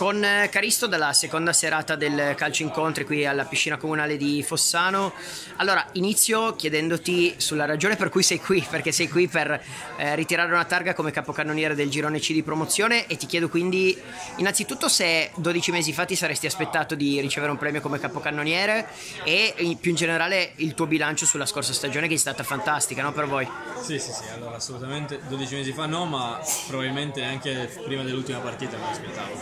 Con Caristo dalla seconda serata del calcio incontri qui alla piscina comunale di Fossano. Allora, inizio chiedendoti sulla ragione per cui sei qui, perché sei qui per ritirare una targa come capocannoniere del girone C di promozione, e ti chiedo quindi innanzitutto se 12 mesi fa ti saresti aspettato di ricevere un premio come capocannoniere e più in generale il tuo bilancio sulla scorsa stagione, che è stata fantastica, no, per voi? Sì, allora assolutamente 12 mesi fa no, ma probabilmente anche prima dell'ultima partita me l'aspettavo,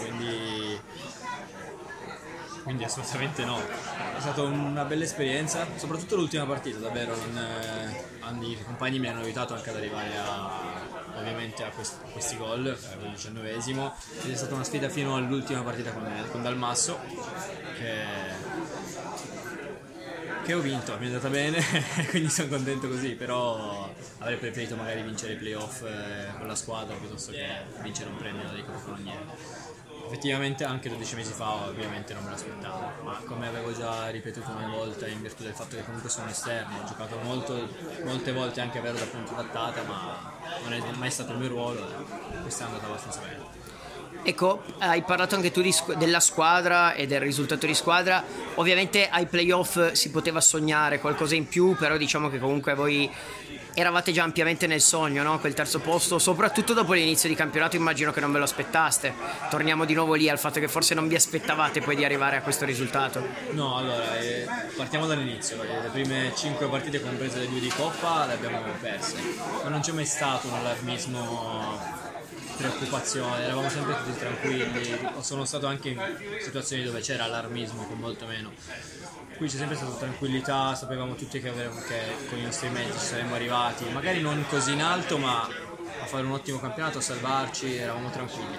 quindi assolutamente no. È stata una bella esperienza, soprattutto l'ultima partita, davvero. I compagni mi hanno aiutato anche ad arrivare ovviamente a questi gol, al 19esimo, ed è stata una sfida fino all'ultima partita con Dalmasso, che ho vinto, mi è andata bene, quindi sono contento così, però avrei preferito magari vincere i playoff con la squadra piuttosto che vincere un premio dei capocannonieri. Effettivamente anche 12 mesi fa ovviamente non me l'aspettavo, ma come avevo già ripetuto una volta, in virtù del fatto che comunque sono esterno, ho giocato molte volte anche vero da punto d'attacco, ma non è mai stato il mio ruolo, quest'anno è andato abbastanza bene. Ecco, hai parlato anche tu della squadra e del risultato di squadra. Ovviamente ai playoff si poteva sognare qualcosa in più, però diciamo che comunque voi eravate già ampiamente nel sogno, no? Quel terzo posto, soprattutto dopo l'inizio di campionato, immagino che non ve lo aspettaste. Torniamo di nuovo lì al fatto che forse non vi aspettavate poi di arrivare a questo risultato. No, allora, partiamo dall'inizio. Le prime 5 partite, comprese le 2 di Coppa, le abbiamo perse, ma non c'è mai stato un allarmismo, preoccupazione, eravamo sempre tutti tranquilli. Sono stato anche in situazioni dove c'era allarmismo, con molto meno. Qui c'è sempre stata tranquillità, sapevamo tutti che con i nostri mezzi ci saremmo arrivati, magari non così in alto, ma a fare un ottimo campionato, a salvarci, eravamo tranquilli.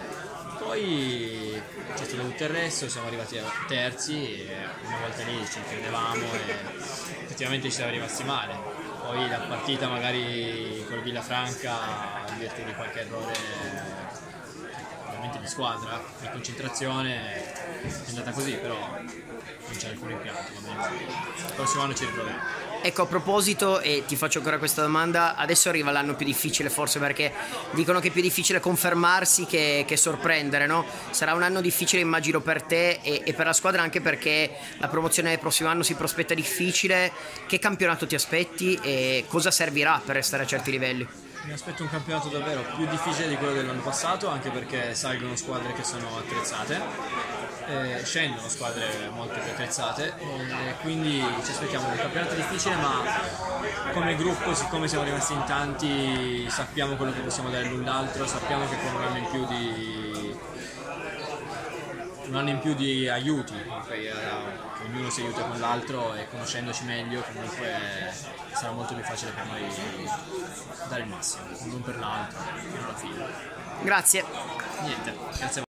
Poi c'è stato tutto il resto, siamo arrivati terzi e una volta lì ci credevamo e effettivamente ci siamo rimasti male. Poi la partita magari col Villafranca, in virtù di qualche errore ovviamente di squadra, di concentrazione, è andata così, però non c'è alcun rimpianto. Il prossimo anno ci ritroveremo. Ecco, a proposito, e ti faccio ancora questa domanda, adesso arriva l'anno più difficile forse, perché dicono che è più difficile confermarsi che sorprendere, no? Sarà un anno difficile immagino per te e per la squadra, anche perché la promozione del prossimo anno si prospetta difficile. Che campionato ti aspetti e cosa servirà per restare a certi livelli? Mi aspetto un campionato davvero più difficile di quello dell'anno passato, anche perché salgono squadre che sono attrezzate, scendono squadre molto più attrezzate, quindi ci aspettiamo un campionato difficile, ma come gruppo, siccome siamo rimasti in tanti, sappiamo quello che possiamo dare l'un l'altro, sappiamo che con un anno in più di aiuti, che ognuno si aiuta con l'altro, e conoscendoci meglio comunque sarà molto più facile per noi dare il massimo, non per l'altro, fino alla fine. Grazie. Niente, grazie a voi.